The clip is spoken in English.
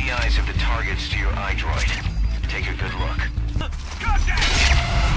the eyes of the targets to your iDroid. Take a good look. Contact!